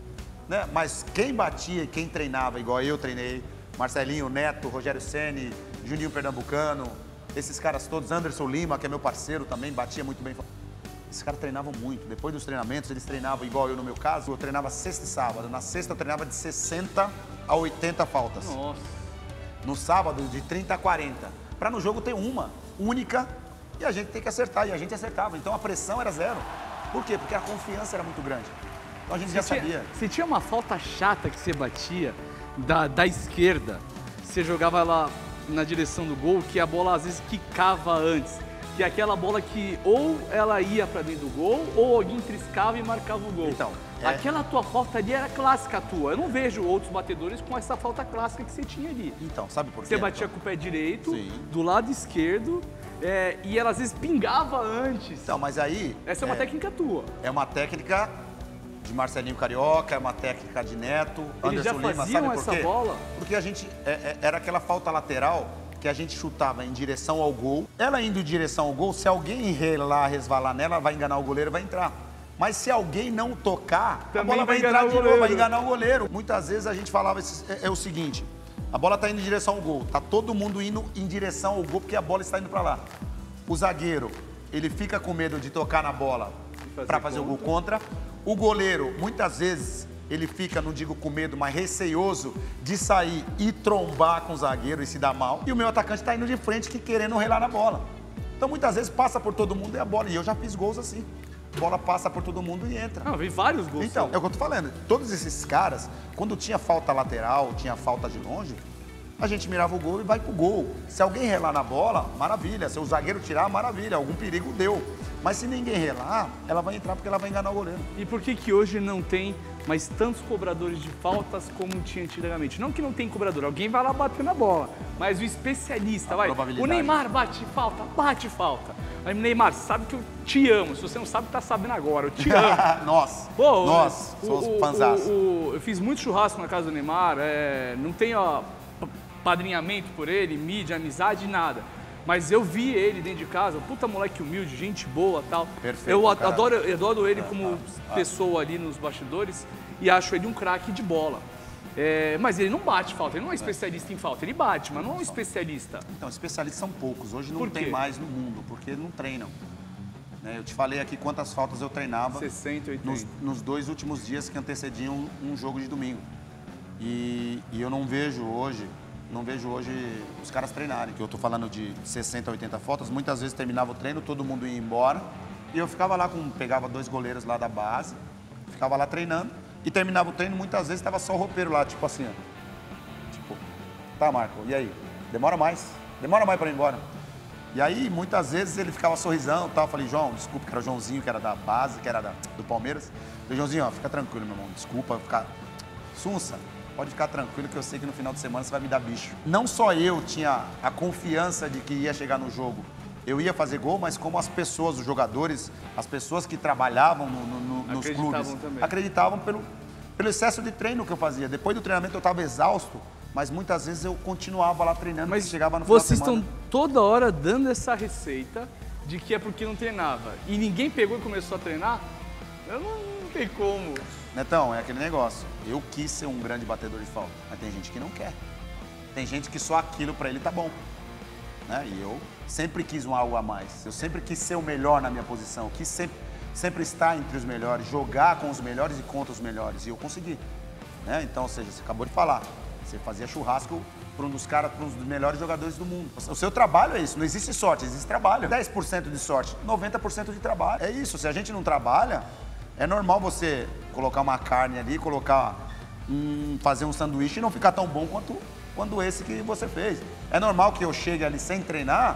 Né? Mas quem batia e quem treinava, igual eu treinei, Marcelinho, Neto, Rogério Ceni, Juninho Pernambucano, esses caras todos, Anderson Lima, que é meu parceiro também, batia muito bem. Esses caras treinavam muito. Depois dos treinamentos, eles treinavam igual eu no meu caso, eu treinava sexta e sábado. Na sexta eu treinava de sessenta a oitenta faltas. Nossa. No sábado, de trinta a quarenta. Para no jogo ter uma, única, e a gente tem que acertar. E a gente acertava. Então a pressão era zero. Por quê? Porque a confiança era muito grande. Então a gente já Você tinha- sabia. Você tinha uma falta chata que você batia da, da esquerda, você jogava ela na direção do gol, que a bola às vezes quicava antes. Que é aquela bola que ou ela ia pra dentro do gol, ou alguém triscava e marcava o gol. Então, é- Aquela tua falta ali era clássica tua. Eu não vejo outros batedores com essa falta clássica que você tinha ali. Então, sabe por quê? Você batia Então? com o pé direito, Sim. do lado esquerdo, é, e ela às vezes pingava antes. Então, mas aí... Essa é uma técnica tua. É uma técnica de Marcelinho Carioca, é uma técnica de Neto, Eles já Anderson Lima, faziam sabe por essa quê? bola? Porque a gente, é- é- era aquela falta lateral que a gente chutava em direção ao gol. Ela indo em direção ao gol, se alguém relar, resvalar nela, vai enganar o goleiro, vai entrar. Mas se alguém não tocar, Também a bola vai, vai entrar enganar de o novo, goleiro. vai enganar o goleiro. Muitas vezes a gente falava esse- é, é o seguinte, a bola está indo em direção ao gol, tá todo mundo indo em direção ao gol porque a bola está indo para lá. O zagueiro, ele fica com medo de tocar na bola para fazer o gol contra. O goleiro, muitas vezes, ele fica, não digo com medo, mas receioso de sair e trombar com o zagueiro e se dar mal. E o meu atacante está indo de frente que querendo relar na bola. Então, muitas vezes, passa por todo mundo e a bola. E eu já fiz gols assim. A bola passa por todo mundo e entra. Não, vi vários gols. Então, é o que eu tô falando. Todos esses caras, quando tinha falta lateral, tinha falta de longe, a gente mirava o gol e vai pro gol. Se alguém relar na bola, maravilha. Se o zagueiro tirar, maravilha. Algum perigo deu. Mas se ninguém relar, ela vai entrar porque ela vai enganar o goleiro. E por que que hoje não tem mais tantos cobradores de faltas como tinha antigamente? Não que não tem cobrador, alguém vai lá bater na bola, mas o especialista, A vai, probabilidade. o Neymar bate falta, bate falta. Aí, Neymar, sabe que eu te amo, se você não sabe, tá sabendo agora, eu te amo. Nós, Pô, nós, o- somos o- fãzás. o- o- Eu fiz muito churrasco na casa do Neymar, é, não tenho ó, p- padrinhamento por ele, mídia, amizade, nada. Mas eu vi ele dentro de casa, puta moleque humilde, gente boa e tal. Perfeito, Eu cara. adoro, eu adoro ele como pessoa ali nos bastidores e acho ele um craque de bola. É, mas ele não bate falta, ele não é especialista em falta, ele bate, mas não é um especialista. Então, especialistas são poucos. Hoje não Por tem quê? mais no mundo, porque não treinam. Né, eu te falei aqui quantas faltas eu treinava sessenta, oitenta. nos, nos dois últimos dias que antecediam um jogo de domingo. E, e eu não vejo hoje, não vejo hoje os caras treinarem, que eu tô falando de sessenta, oitenta faltas, muitas vezes terminava o treino, todo mundo ia embora, e eu ficava lá com, pegava dois goleiros lá da base, ficava lá treinando, e terminava o treino, muitas vezes estava só o roupeiro lá, tipo assim, ó. Tipo, tá, Marco, e aí? Demora mais, demora mais para ir embora. E aí, muitas vezes, ele ficava sorrisão e tal. Eu falei, João, desculpa, que era o Joãozinho, que era da base, que era da, do Palmeiras. Eu falei, Joãozinho, ó, fica tranquilo, meu irmão, desculpa, ficar... Sunsa, pode ficar tranquilo que eu sei que no final de semana você vai me dar bicho. Não só eu tinha a confiança de que ia chegar no jogo, eu ia fazer gol, mas como as pessoas, os jogadores, as pessoas que trabalhavam no, no, no, nos Acreditavam clubes, também. acreditavam pelo, pelo excesso de treino que eu fazia. Depois do treinamento eu estava exausto, mas muitas vezes eu continuava lá treinando, Mas porque chegava no final de vocês semana. estão toda hora dando essa receita de que é porque não treinava. E ninguém pegou e começou a treinar? Eu não, não tem como. Netão, é aquele negócio. Eu quis ser um grande batedor de falta, mas tem gente que não quer. Tem gente que só aquilo pra ele tá bom. Né? E eu sempre quis um algo a mais. Eu sempre quis ser o melhor na minha posição. Eu quis sempre, sempre estar entre os melhores, jogar com os melhores e contra os melhores. E eu consegui. Né? Então, ou seja, você acabou de falar. Você fazia churrasco para um dos caras, para um dos melhores jogadores do mundo. O seu trabalho é isso. Não existe sorte, existe trabalho. dez por cento de sorte, noventa por cento de trabalho. É isso. Se a gente não trabalha, é normal você colocar uma carne ali, colocar um, fazer um sanduíche e não ficar tão bom quanto, quanto esse que você fez. É normal que eu chegue ali sem treinar,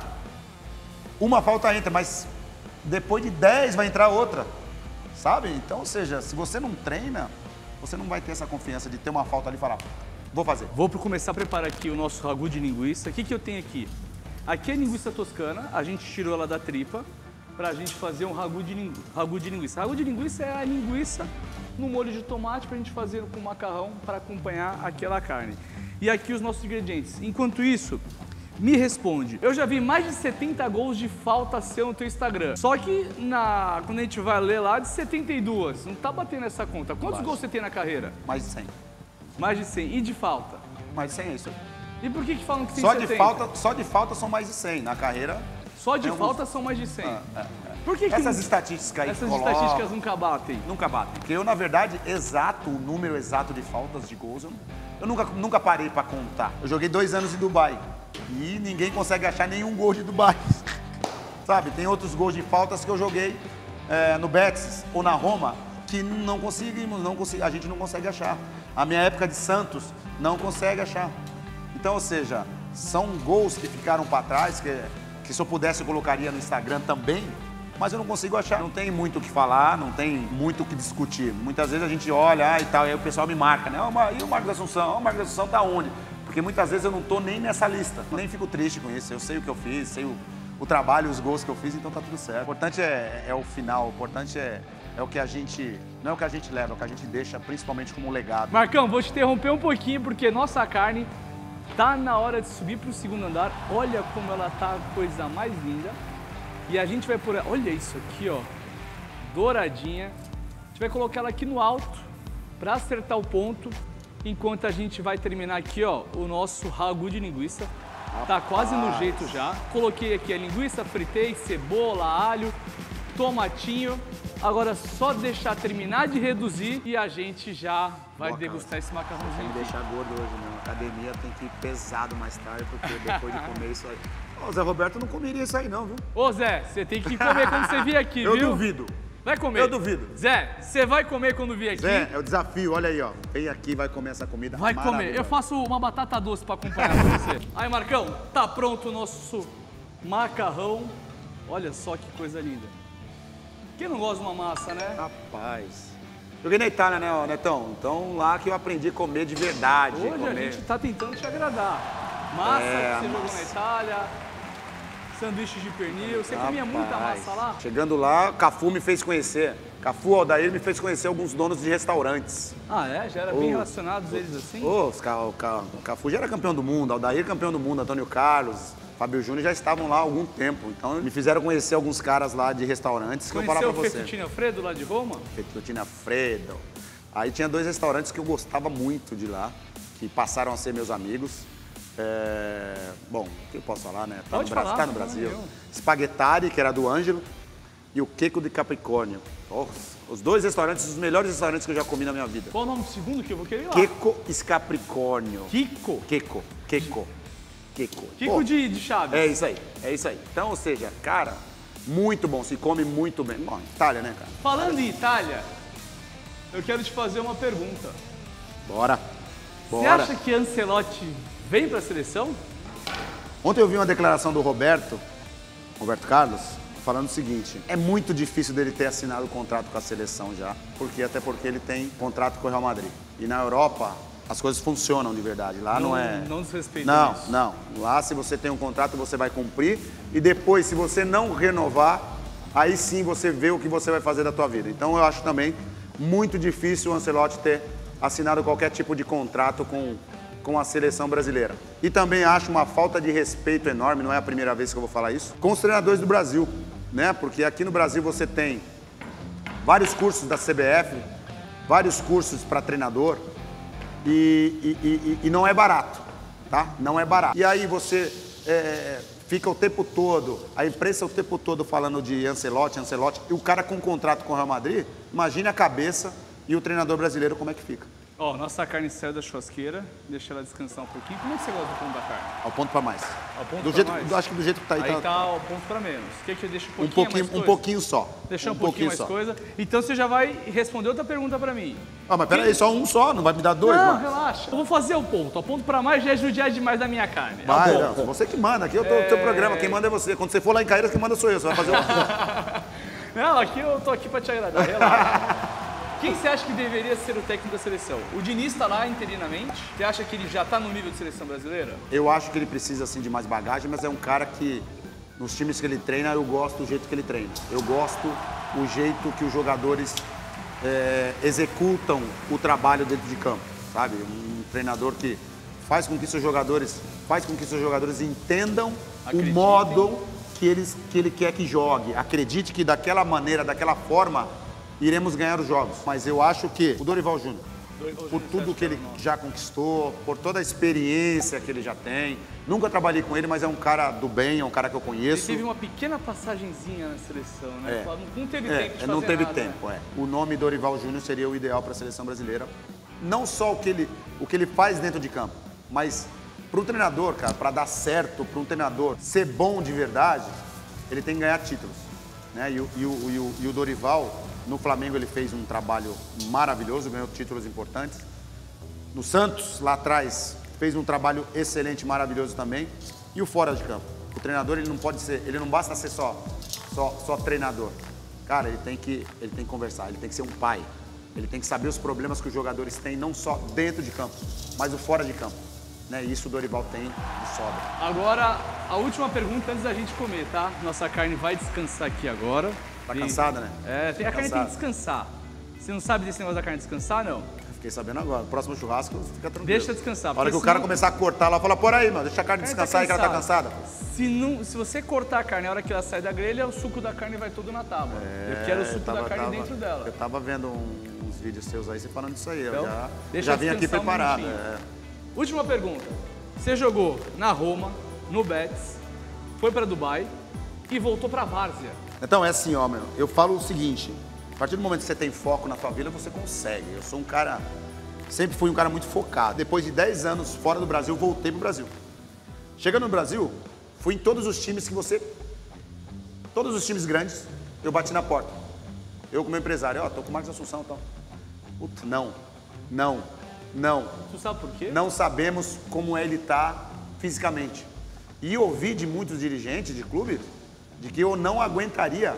uma falta entra, mas depois de dez vai entrar outra, sabe? Então, ou seja, se você não treina, você não vai ter essa confiança de ter uma falta ali e falar, vou fazer. Vou começar a preparar aqui o nosso ragu de linguiça. O que, que eu tenho aqui? Aqui é linguiça toscana, a gente tirou ela da tripa para a gente fazer um ragu de, lingu... ragu de linguiça. Ragu de linguiça é a linguiça no molho de tomate para a gente fazer com macarrão para acompanhar aquela carne. E aqui os nossos ingredientes. Enquanto isso, me responde. Eu já vi mais de setenta gols de falta seu no teu Instagram. Só que na... quando a gente vai ler lá, de setenta e dois. Não tá batendo essa conta. Quantos Baixo. gols você tem na carreira? Mais de cem. Mais de cem. E de falta? Mais de cem é isso aí. E por que que falam que tem Só de, setenta? falta, só de falta são mais de cem. Na carreira, Só de tem alguns- falta são mais de cem. É, é. Por que que essas não- estatísticas aí essas que colocam, estatísticas nunca batem? nunca batem. Porque eu, na verdade, exato, o número exato de faltas de gols, eu, eu nunca, nunca parei pra contar. Eu joguei dois anos em Dubai e ninguém consegue achar nenhum gol de Dubai. Sabe, tem outros gols de faltas que eu joguei é, no Betis ou na Roma que não conseguimos, não consegui, a gente não consegue achar. A minha época de Santos não consegue achar. Então, ou seja, são gols que ficaram para trás, que, que se eu pudesse eu colocaria no Instagram também, mas eu não consigo achar. Não tem muito o que falar, não tem muito o que discutir. Muitas vezes a gente olha ah, e tal, e aí o pessoal me marca, né? Oh, e o Marcos Assunção? Oh, o Marcos Assunção tá onde? Porque muitas vezes eu não tô nem nessa lista. Nem fico triste com isso. Eu sei o que eu fiz, sei o, o trabalho, os gols que eu fiz, então tá tudo certo. O importante é, é o final, o importante é, é o que a gente... Não é o que a gente leva, é o que a gente deixa principalmente como legado. Marcão, vou te interromper um pouquinho porque nossa carne tá na hora de subir pro segundo andar. Olha como ela tá, coisa mais linda. E a gente vai por... Olha isso aqui, ó. Douradinha. gente vai colocar ela aqui no alto para acertar o ponto, enquanto a gente vai terminar aqui, ó, o nosso ragu de linguiça. Tá quase no jeito já. Coloquei aqui a linguiça, fritei, cebola, alho, tomatinho. Agora só deixar terminar de reduzir e a gente já vai Boa, degustar cara. esse macarrãozinho Tem que aqui. deixar gordo hoje, né? Academia tem que ir pesado mais tarde, porque depois de comer isso aí... Ô, Zé Roberto não comeria isso aí não, viu? Ô Zé, você tem que comer quando você vir aqui, Eu viu? duvido. Vai comer. Eu duvido. Zé, você vai comer quando vir aqui? Zé, é o desafio, olha aí, ó. Vem aqui e vai comer essa comida Vai comer. maravilhosa. Eu faço uma batata doce pra acompanhar pra você. Aí, Marcão, tá pronto o nosso macarrão. Olha só que coisa linda. Quem não gosta de uma massa, né? Rapaz. Joguei na Itália, né, ó, Netão? Então lá que eu aprendi a comer de verdade. Hoje comer. a gente tá tentando te agradar. Massa É, que você massa. jogou na Itália, sanduíche de pernil. Você comia muita Rapaz. massa lá? Chegando lá, Cafu me fez conhecer. Cafu Aldair me fez conhecer alguns donos de restaurantes. Ah, é? Já era bem Ô. relacionados eles assim? Ô, os Ca- o, Ca- o Cafu já era campeão do mundo, Aldair campeão do mundo, Antônio Carlos, Fábio Júnior já estavam lá há algum tempo. Então me fizeram conhecer alguns caras lá de restaurantes que eu vou falar Conheceu pra o você. Fettuccine Alfredo lá de Roma? Fettuccine Alfredo. Aí tinha dois restaurantes que eu gostava muito de lá, que passaram a ser meus amigos. É... Bom, o que eu posso falar, né? Tá Pode no Brasil, falar, tá no não, Brasil. não. Spaghettari, que era do Ângelo, e o Queco de Capricórnio. Nossa, os dois restaurantes, os melhores restaurantes que eu já comi na minha vida. Qual o nome do segundo que eu vou querer ir lá? Queco Capricórnio. Kiko. Queco, Queco, Queco. Kiko Pô, de, de Chaves. É isso aí, é isso aí. Então, ou seja, cara, muito bom, se come muito bem. Bom, Itália, né, cara? Falando em Itália, eu quero te fazer uma pergunta. Bora, Você bora. acha que Ancelotti vem para a seleção? Ontem eu vi uma declaração do Roberto, Roberto Carlos, falando o seguinte: é muito difícil dele ter assinado o contrato com a seleção já, porque até porque ele tem contrato com o Real Madrid. E na Europa as coisas funcionam de verdade. Lá não, Não- é. não desrespeita Não, isso. não. Lá se você tem um contrato você vai cumprir e depois se você não renovar, aí sim você vê o que você vai fazer da tua vida. Então eu acho também muito difícil o Ancelotti ter assinado qualquer tipo de contrato com com a seleção brasileira. E também acho uma falta de respeito enorme, não é a primeira vez que eu vou falar isso, com os treinadores do Brasil, né? Porque aqui no Brasil você tem vários cursos da C B F, vários cursos para treinador e, e, e, e não é barato, tá? Não é barato. E aí você é, fica o tempo todo, a imprensa o tempo todo falando de Ancelotti, Ancelotti, e o cara com contrato com o Real Madrid, imagine a cabeça e o treinador brasileiro como é que fica. Ó, nossa carne saiu da churrasqueira, deixa ela descansar um pouquinho. Como é que você gosta do ponto da carne? Ao ponto para mais. Ao ponto do pra jeito, mais? Acho que do jeito que tá aí, Aí tá, tá o ponto para menos. Quer que eu deixe um um pouquinho, pouquinho, mais um coisa? pouquinho só. Deixar um, pouquinho, mais só. coisa. Então você já vai responder outra pergunta para mim. Ah, mas peraí, só um só, não vai me dar dois, não, mano? relaxa. Eu vou fazer o ponto. O ponto para mais já é judiar demais da minha carne. É o Vai, ponto. não, você que manda, aqui eu tô no seu programa, quem manda é você. Quando você for lá em Caíras, quem manda sou eu, você vai fazer o... Não, aqui eu tô aqui para te agradar, relaxa. Quem você acha que deveria ser o técnico da seleção? O Diniz tá lá interinamente? Você acha que ele já tá no nível de seleção brasileira? Eu acho que ele precisa, assim, de mais bagagem, mas é um cara que, nos times que ele treina, eu gosto do jeito que ele treina. Eu gosto o jeito que os jogadores é, executam o trabalho dentro de campo, sabe? Um treinador que faz com que seus jogadores, faz com que seus jogadores entendam Acreditem. o modo que, eles, que ele quer que jogue. Acredite que daquela maneira, daquela forma, iremos ganhar os jogos. Mas eu acho que o Dorival Júnior, Dorival por Júnior, tudo você acha que ele que é o nosso? já conquistou, por toda a experiência que ele já tem. Nunca trabalhei com ele, mas é um cara do bem, é um cara que eu Ele conheço. teve uma pequena passagenzinha na seleção, né? É. Não teve É, tempo de não fazer teve nada, tempo, né? é. O nome Dorival Júnior seria o ideal para a seleção brasileira. Não só o que ele, o que ele faz dentro de campo, mas para um treinador, cara, para dar certo, para um treinador ser bom de verdade, ele tem que ganhar títulos, né? E o, e o, e o, e o Dorival, no Flamengo, ele fez um trabalho maravilhoso, ganhou títulos importantes. No Santos, lá atrás, fez um trabalho excelente, maravilhoso também. E o fora de campo. O treinador, ele não pode ser, ele não basta ser só, só, só treinador. Cara, ele tem que, ele tem que conversar, ele tem que ser um pai. Ele tem que saber os problemas que os jogadores têm, não só dentro de campo, mas o fora de campo. Né? E isso o Dorival tem de sobra. Agora, a última pergunta antes da gente comer, tá? Nossa carne vai descansar aqui agora. Tá E- cansada, né? É, tem, a Tá carne tem que cansada. descansar. Você não sabe desse negócio da carne descansar, não? Fiquei sabendo agora. Próximo churrasco, fica tranquilo. Deixa descansar. A hora que o senão... cara começar a cortar lá, fala, por aí, mano, deixa a carne descansar aí que ela tá cansada. Se, não, se você cortar a carne, a hora que ela sai da grelha, o suco da carne vai todo na tábua. É, eu quero o suco tava, da carne tava, dentro dela. Eu tava vendo um, uns vídeos seus aí, você falando disso aí. Então, eu já, deixa já eu vim aqui descansar um preparado. minutinho. É. Última pergunta. Você jogou na Roma, no Betis, foi pra Dubai e voltou pra Várzea. Então, é assim, ó, meu, eu falo o seguinte, a partir do momento que você tem foco na tua vida, você consegue. Eu sou um cara, sempre fui um cara muito focado. Depois de dez anos fora do Brasil, voltei pro Brasil. Chegando no Brasil, fui em todos os times que você... Todos os times grandes, eu bati na porta. Eu como empresário, ó, tô com o Marcos Assunção, então. Puta, não, não, não. Tu sabe por quê? Não sabemos como ele tá fisicamente. E ouvi de muitos dirigentes de clube de que eu não aguentaria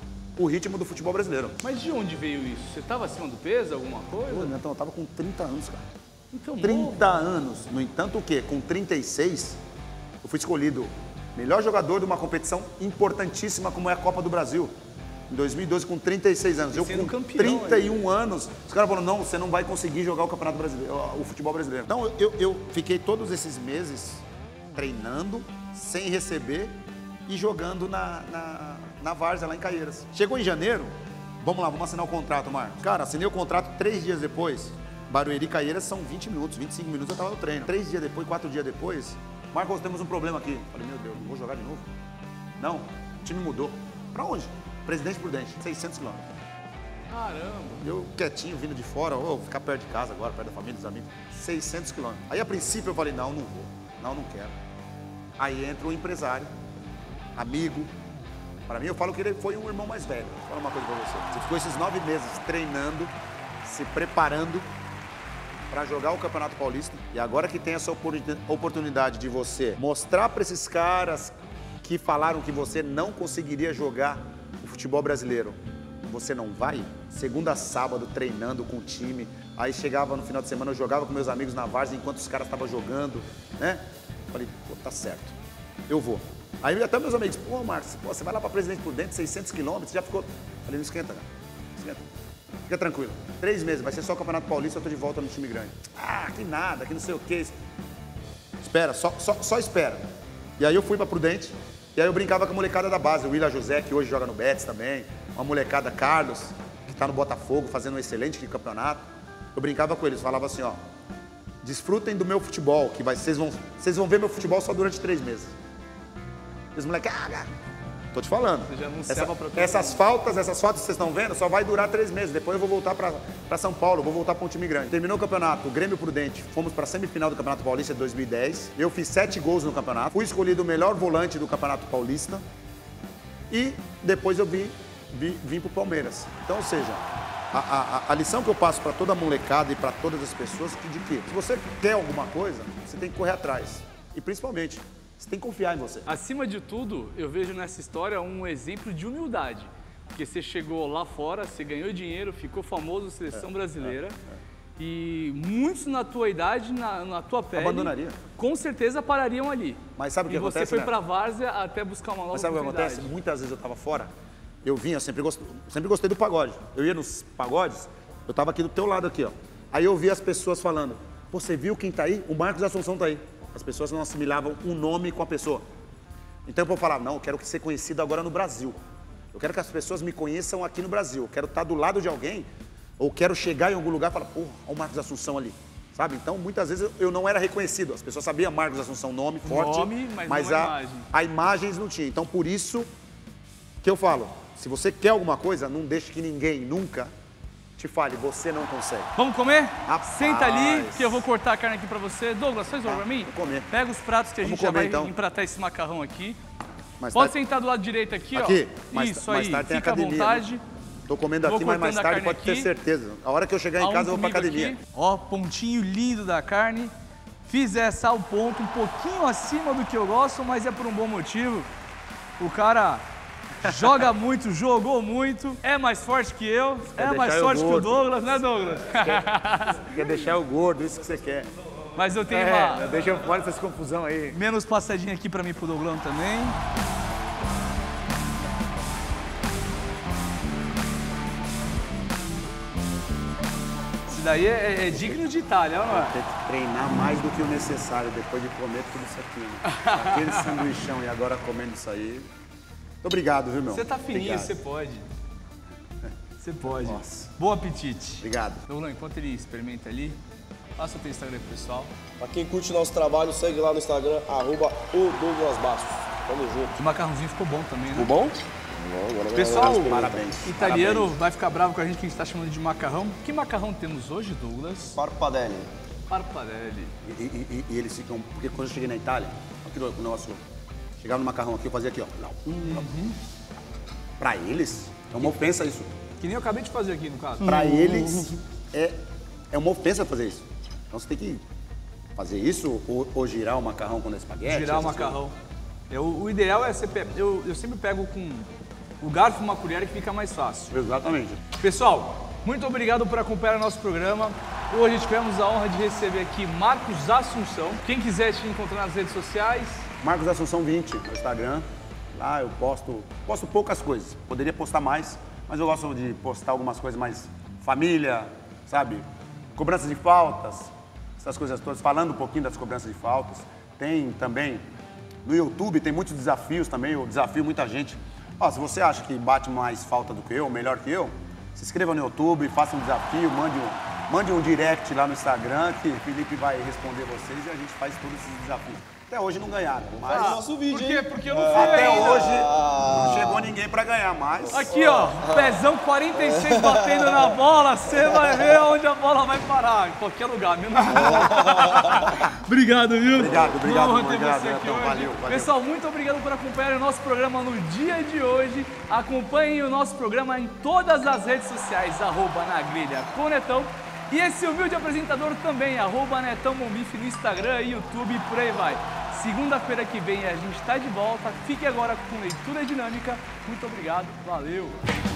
o ritmo do futebol brasileiro. Mas de onde veio isso? Você estava acima do peso, alguma coisa? Pô, então, eu tava com trinta anos, cara. Então, trinta anos. No entanto, o quê? Com trinta e seis, eu fui escolhido melhor jogador de uma competição importantíssima como é a Copa do Brasil. Em dois mil e doze, com trinta e seis anos. Eu com campeão, trinta e um anos, os caras falaram, não, você não vai conseguir jogar o Campeonato Brasileiro, o futebol brasileiro. Então, eu, eu, eu fiquei todos esses meses treinando, sem receber e jogando na, na, na Várzea, lá em Caieiras. Chegou em janeiro, vamos lá, vamos assinar o contrato, Marcos. Cara, assinei o contrato três dias depois. Barueri e Caieiras são vinte minutos, vinte e cinco minutos eu tava no treino. Três dias depois, quatro dias depois, Marcos, temos um problema aqui. Falei, meu Deus, não vou jogar de novo? Não, o time mudou. Pra onde? Presidente Prudente, seiscentos quilômetros. Caramba. Eu quietinho, vindo de fora, ou ficar perto de casa agora, perto da família, dos amigos. seiscentos quilômetros. Aí, a princípio, eu falei, não, não vou. Não, não quero. Aí entra um empresário, amigo. Para mim, eu falo que ele foi um irmão mais velho. Vou falar uma coisa pra você. Você ficou esses nove meses treinando, se preparando para jogar o Campeonato Paulista. E agora que tem essa oportunidade de você mostrar para esses caras que falaram que você não conseguiria jogar o futebol brasileiro, você não vai? Segunda a sábado, treinando com o time. Aí chegava no final de semana, eu jogava com meus amigos na Várzea enquanto os caras estavam jogando, né? Falei, pô, tá certo, eu vou. Aí até meus amigos, pô, Marcos, pô, você vai lá para Presidente Prudente, seiscentos quilômetros, já ficou... Falei, não esquenta, cara, esquenta. Fica tranquilo. Três meses, vai ser só o Campeonato Paulista, eu tô de volta no time grande. Ah, que nada, que não sei o que. Espera, só, só, só espera. E aí eu fui para Prudente, e aí eu brincava com a molecada da base, o William José, que hoje joga no Betis também, uma molecada, Carlos, que tá no Botafogo, fazendo um excelente campeonato. Eu brincava com eles, falava assim, ó, desfrutem do meu futebol, que vai, vocês, vão, vocês vão ver meu futebol só durante três meses. Os moleques, ah, cara, tô te falando. Você já Essa, anunciava pra todo essas mundo. faltas, essas faltas que vocês estão vendo, só vai durar três meses. Depois eu vou voltar para São Paulo, vou voltar para um time grande. Terminou o campeonato, o Grêmio Prudente, fomos para a semifinal do Campeonato Paulista de dois mil e dez. Eu fiz sete gols no campeonato, fui escolhido o melhor volante do Campeonato Paulista e depois eu vim, vim, vim para o Palmeiras. Então, ou seja, a, a, a lição que eu passo para toda a molecada e para todas as pessoas é de que se você quer alguma coisa, você tem que correr atrás. E principalmente, você tem que confiar em você. Acima de tudo, eu vejo nessa história um exemplo de humildade. Porque você chegou lá fora, você ganhou dinheiro, ficou famoso, seleção brasileira. É, é. E muitos na tua idade, na, na tua pele, abandonaria. Com certeza parariam ali. Mas sabe o que e acontece, você foi né? pra Várzea até buscar uma nova Mas sabe o que oportunidade. acontece? Muitas vezes eu estava fora, eu vinha, eu sempre gostei, sempre gostei do pagode. Eu ia nos pagodes, eu estava aqui do teu lado aqui, ó. Aí eu via as pessoas falando, pô, você viu quem tá aí? O Marcos Assunção tá aí. As pessoas não assimilavam um nome com a pessoa. Então eu falava, não, eu quero ser conhecido agora no Brasil. Eu quero que as pessoas me conheçam aqui no Brasil. Eu quero estar do lado de alguém, ou quero chegar em algum lugar e falar, pô, olha o Marcos Assunção ali. Sabe? Então, muitas vezes eu não era reconhecido. As pessoas sabiam Marcos Assunção, nome forte, nome, mas, mas não a, a, imagem. a imagens não tinha. Então, por isso que eu falo, se você quer alguma coisa, não deixe que ninguém nunca te fale, você não consegue. Vamos comer? Rapaz. Senta ali, que eu vou cortar a carne aqui pra você. Douglas, faz favor Tá, pra mim? vou comer. Pega os pratos que a Vamos gente já comer, vai então. empratar esse macarrão aqui. Mais Pode tarde- sentar do lado direito aqui, Aqui? ó. Mais- Isso mais aí, tarde tem fica à academia, vontade. né? Tô comendo Vou aqui, mas mais cortando a tarde carne pode ter aqui. certeza. A hora que eu chegar A em um casa, eu vou pra comigo academia. aqui. Ó, pontinho lindo da carne. Fiz essa ao ponto, um pouquinho acima do que eu gosto, mas é por um bom motivo. O cara joga muito, jogou muito, é mais forte que eu, Quer é mais deixar eu forte que o gordo. Douglas, né, Douglas? Quer deixar eu gordo, isso que você quer. Mas eu tenho É, uma deixa fora essas confusão aí. menos passadinha aqui pra mim pro Douglão também. daí é, é digno de Itália, não é? Tem que treinar mais do que o necessário depois de comer tudo isso aqui. Né? Aquele sanduichão e agora comendo isso aí. Muito obrigado, viu, meu? Você tá fininho, Obrigado. você pode. Você pode. Nossa. Bom apetite. Obrigado. Douglas, enquanto ele experimenta ali, passa o teu Instagram pro pessoal. Pra quem curte nosso trabalho, segue lá no Instagram, arroba o Douglas Bastos. Tamo junto. O macarrãozinho ficou bom também, né? Ficou bom? Bom, agora Pessoal, vai- Parabéns. italiano Parabéns. vai ficar bravo com a gente que a gente tá chamando de macarrão. Que macarrão temos hoje, Douglas? Parpadelli. Parparelli. E, e- e- e eles ficam. Porque quando eu cheguei na Itália, aqui no o negócio. Chegava no macarrão aqui, eu fazia aqui, ó. Uhum. Pra eles, é uma ofensa isso. Que nem eu acabei de fazer aqui, no caso. Pra eles, é, é uma ofensa fazer isso. Então você tem que fazer isso ou, ou girar o macarrão com espaguete. Girar o essas macarrão. Eu, o ideal é você... pe- Eu, eu sempre pego com o garfo e uma colher que fica mais fácil. coisas. Exatamente. Pessoal, muito obrigado por acompanhar o nosso programa. Hoje tivemos a honra de receber aqui Marcos Assunção. Quem quiser te encontrar nas redes sociais, Marcos Assunção vinte no Instagram. Lá eu posto, posto poucas coisas. Poderia postar mais, mas eu gosto de postar algumas coisas mais família, sabe? Cobranças de faltas, essas coisas todas. Falando um pouquinho das cobranças de faltas. Tem também no YouTube, tem muitos desafios também. Eu desafio muita gente. Ó, se você acha que bate mais falta do que eu, melhor que eu, se inscreva no YouTube, faça um desafio, mande um, mande um direct lá no Instagram que o Felipe vai responder vocês e a gente faz todos esses desafios. Até hoje não ganharam, mas Faz o nosso vídeo, por quê? hein? Porque eu não fui até ainda. hoje não chegou ninguém pra ganhar, mas Aqui, ó, pezão quarenta e seis batendo na bola, você vai ver onde a bola vai parar, em qualquer lugar, menos Obrigado, viu? Obrigado, obrigado, Uma honra ter obrigado, você aqui Netão, hoje. valeu, valeu. Pessoal, muito obrigado por acompanhar o nosso programa no dia de hoje. Acompanhem o nosso programa em todas as redes sociais, arroba na grelha com Netão. E esse humilde apresentador também, arroba Netão Mombife no Instagram, YouTube e por aí vai. Segunda-feira que vem a gente está de volta. Fique agora com leitura dinâmica. Muito obrigado, valeu!